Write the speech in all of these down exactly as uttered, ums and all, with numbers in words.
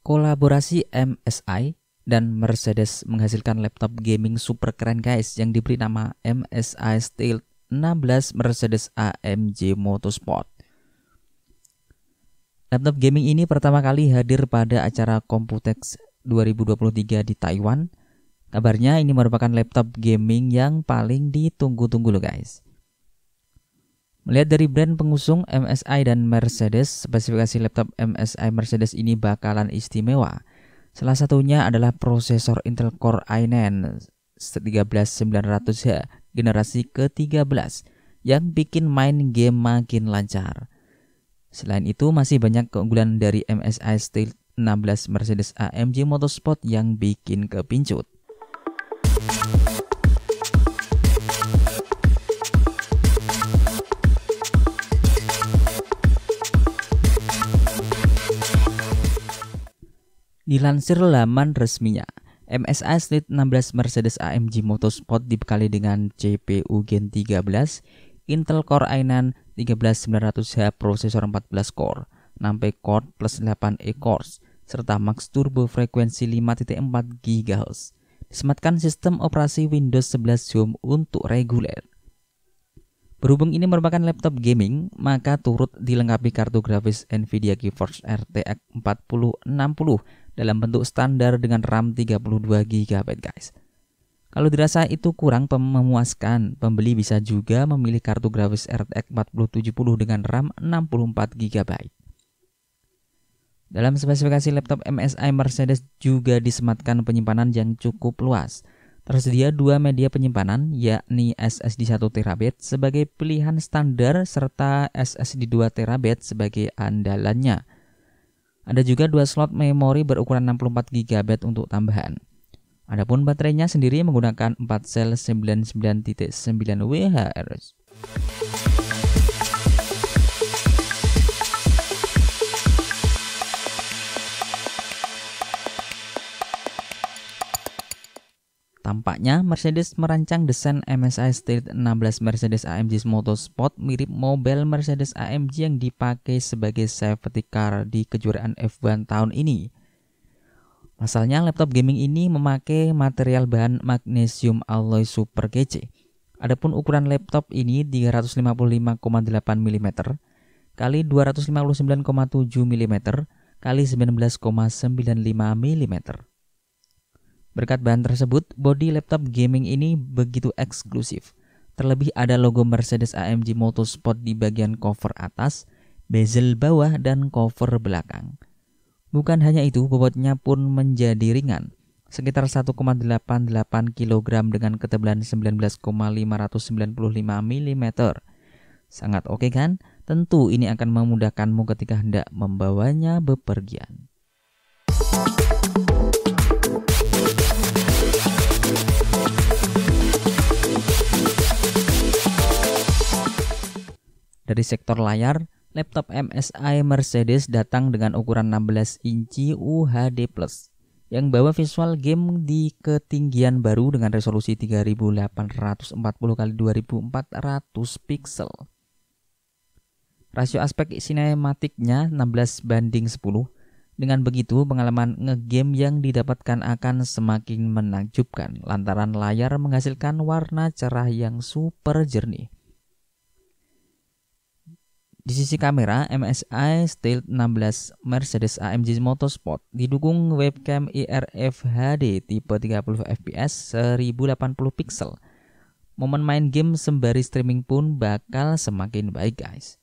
Kolaborasi M S I dan Mercedes menghasilkan laptop gaming super keren guys yang diberi nama M S I Stealth enam belas Mercedes A M G Motorsport. Laptop gaming ini pertama kali hadir pada acara Computex dua ribu dua puluh tiga di Taiwan. Kabarnya ini merupakan laptop gaming yang paling ditunggu-tunggu loh guys. Melihat dari brand pengusung M S I dan Mercedes, spesifikasi laptop M S I Mercedes ini bakalan istimewa. Salah satunya adalah prosesor Intel Core i sembilan tiga belas sembilan ratus H generasi ke tiga belas yang bikin main game makin lancar. Selain itu masih banyak keunggulan dari M S I Stealth enam belas Mercedes A M G Motorsport yang bikin kepincut. Dilansir laman resminya, M S I Stealth enam belas Mercedes A M G Motorsport dibekali dengan C P U Gen tiga belas, Intel Core i sembilan tiga belas sembilan ratus H prosesor empat belas core, enam P core plus delapan E cores, serta max turbo frekuensi lima koma empat gigahertz. Disematkan sistem operasi Windows sebelas Home untuk reguler. Berhubung ini merupakan laptop gaming, maka turut dilengkapi kartu grafis Nvidia GeForce R T X empat ribu enam puluh dalam bentuk standar dengan RAM tiga puluh dua giga byte guys. Kalau dirasa itu kurang memuaskan, pembeli bisa juga memilih kartu grafis R T X empat ribu tujuh puluh dengan RAM enam puluh empat giga byte. Dalam spesifikasi laptop M S I Mercedes juga disematkan penyimpanan yang cukup luas. Tersedia dua media penyimpanan, yakni S S D satu terabyte sebagai pilihan standar serta S S D dua terabyte sebagai andalannya. Ada juga dua slot memori berukuran enam puluh empat giga byte untuk tambahan. Adapun baterainya sendiri menggunakan empat sel sembilan puluh sembilan titik sembilan watt. Tampaknya Mercedes merancang desain M S I Stealth enam belas Mercedes A M G Motorsport mirip mobil Mercedes A M G yang dipakai sebagai safety car di kejuaraan F satu tahun ini. Pasalnya laptop gaming ini memakai material bahan magnesium alloy super kece. Adapun ukuran laptop ini tiga ratus lima puluh lima koma delapan milimeter kali dua ratus lima puluh sembilan koma tujuh milimeter kali sembilan belas koma sembilan lima milimeter. Berkat bahan tersebut, bodi laptop gaming ini begitu eksklusif. Terlebih ada logo Mercedes A M G Motorsport di bagian cover atas, bezel bawah, dan cover belakang. Bukan hanya itu, bobotnya pun menjadi ringan, sekitar satu koma delapan delapan kilogram dengan ketebalan sembilan belas koma lima sembilan lima milimeter. Sangat oke kan? Tentu ini akan memudahkanmu ketika hendak membawanya bepergian. Dari sektor layar, laptop M S I Mercedes datang dengan ukuran enam belas inci U H D plus yang bawa visual game di ketinggian baru dengan resolusi tiga ribu delapan ratus empat puluh kali dua ribu empat ratus pixel. Rasio aspek sinematiknya enam belas banding sepuluh. Dengan begitu, pengalaman ngegame yang didapatkan akan semakin menakjubkan lantaran layar menghasilkan warna cerah yang super jernih. Di sisi kamera, M S I Stealth enam belas Mercedes A M G Motorsport didukung webcam I R F H D tipe tiga puluh F P S seribu delapan puluh pixel. Momen main game sembari streaming pun bakal semakin baik guys.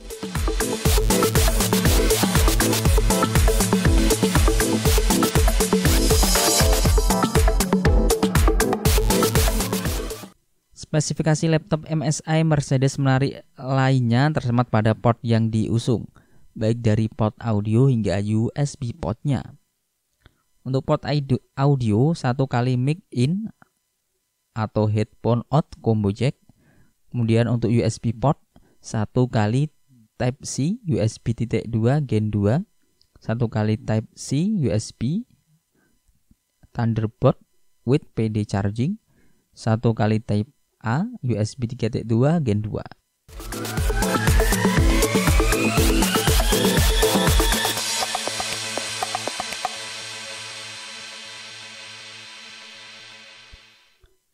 Spesifikasi laptop M S I Mercedes menarik lainnya tersemat pada port yang diusung, baik dari port audio hingga U S B portnya. Untuk port audio, satu kali mic in atau headphone out combo jack. Kemudian untuk U S B port, satu kali Type C U S B titik dua Gen dua, satu kali Type C U S B Thunderbolt with P D charging, satu kali Type A U S B tiga titik dua Gen dua.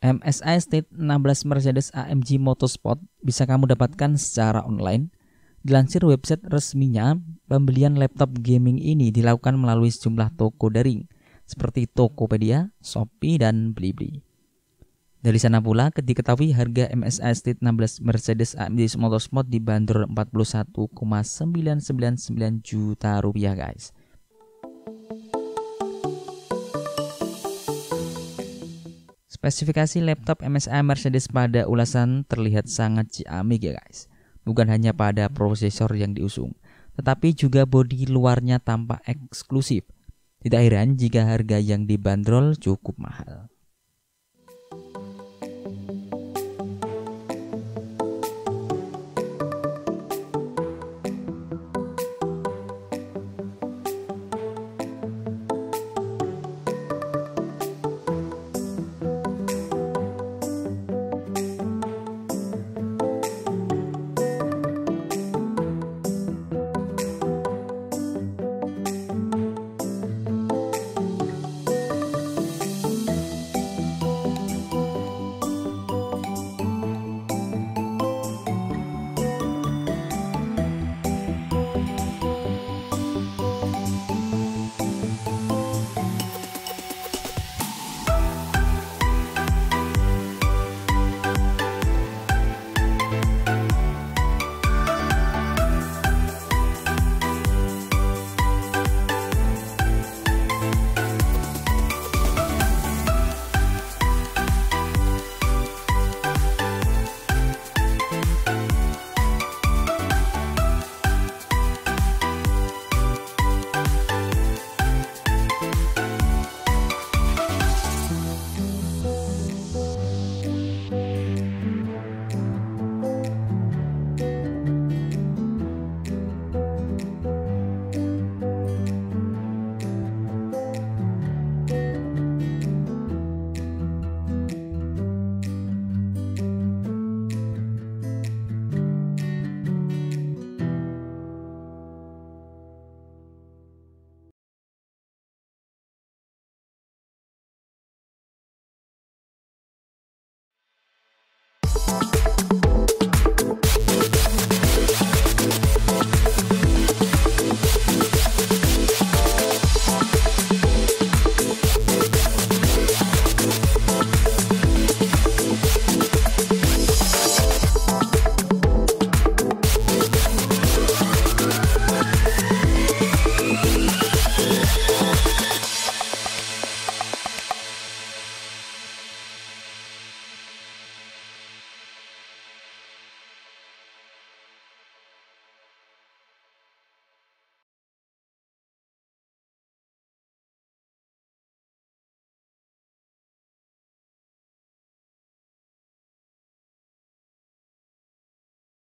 M S I Street enam belas Mercedes A M G Motorsport bisa kamu dapatkan secara online. Dilansir website resminya, pembelian laptop gaming ini dilakukan melalui sejumlah toko daring seperti Tokopedia, Shopee, dan Blibli. Dari sana pula diketahui harga M S I Street enam belas Mercedes A M G Motorsport dibanderol empat puluh satu koma sembilan sembilan sembilan juta rupiah guys. Spesifikasi laptop M S I Mercedes pada ulasan terlihat sangat ciamik ya guys. Bukan hanya pada prosesor yang diusung, tetapi juga bodi luarnya tampak eksklusif. Tidak heran jika harga yang dibanderol cukup mahal.